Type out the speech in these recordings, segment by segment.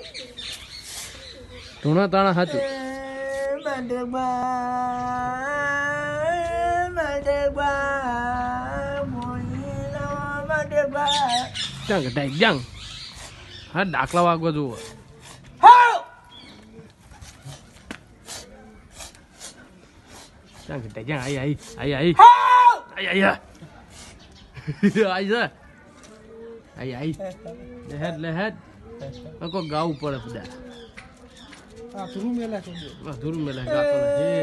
ધૂણા તાણા હાચું જંગ ડાઈ જંગ હા દાખલા વાગવા જુઓ જંગ ડાઈ જંગ આઈ આઈ આઈ આઈ આઈ આઈ આઈ જા આઈ આઈ લેહેડ કોઈ ગાવું પડે બધા ધૂરું મેલા ગાતો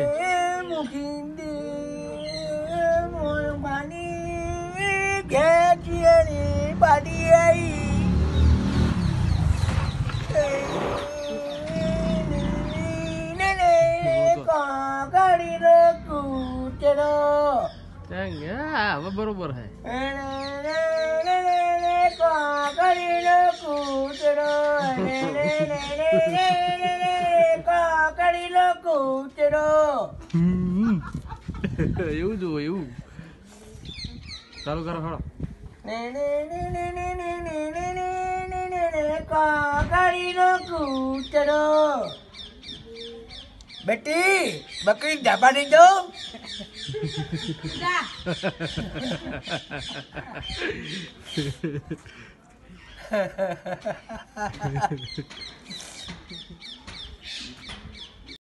હવે બરોબર હે એવું જુઓ એવું ચાલુ કરો ખરો બેટી બકરી ડાબા નહીં દો